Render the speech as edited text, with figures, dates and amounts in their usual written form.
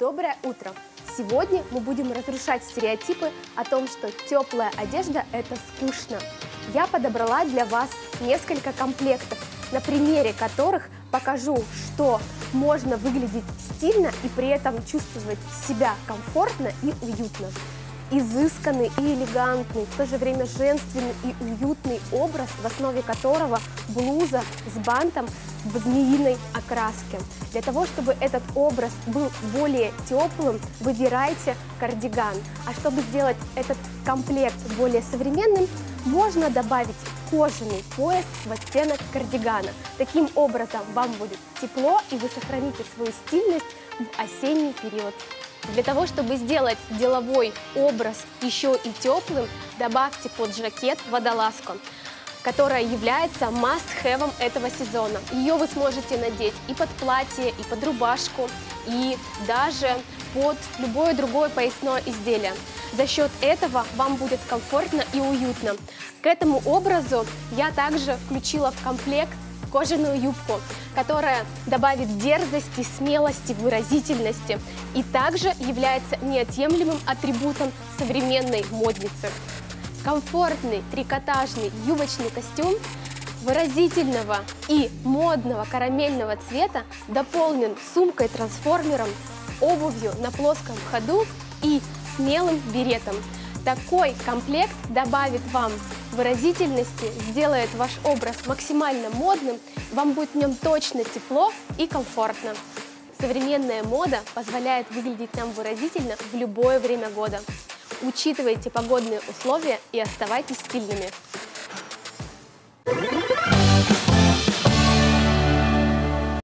Доброе утро! Сегодня мы будем разрушать стереотипы о том, что теплая одежда – это скучно. Я подобрала для вас несколько комплектов, на примере которых покажу, что можно выглядеть стильно и при этом чувствовать себя комфортно и уютно. Изысканный и элегантный, в то же время женственный и уютный образ, в основе которого блуза с бантом в змеиной окраске. Для того, чтобы этот образ был более теплым, выбирайте кардиган. А чтобы сделать этот комплект более современным, можно добавить кожаный пояс в оттенок кардигана. Таким образом вам будет тепло и вы сохраните свою стильность в осенний период. Для того, чтобы сделать деловой образ еще и теплым, добавьте под жакет водолазку, которая является must-have этого сезона. Ее вы сможете надеть и под платье, и под рубашку, и даже под любое другое поясное изделие. За счет этого вам будет комфортно и уютно. К этому образу я также включила в комплект кожаную юбку, которая добавит дерзости, смелости, выразительности и также является неотъемлемым атрибутом современной модницы. Комфортный трикотажный юбочный костюм выразительного и модного карамельного цвета дополнен сумкой-трансформером, обувью на плоском ходу и смелым беретом. Такой комплект добавит вам выразительности, сделает ваш образ максимально модным, вам будет в нем точно тепло и комфортно. Современная мода позволяет выглядеть нам выразительно в любое время года. Учитывайте погодные условия и оставайтесь стильными.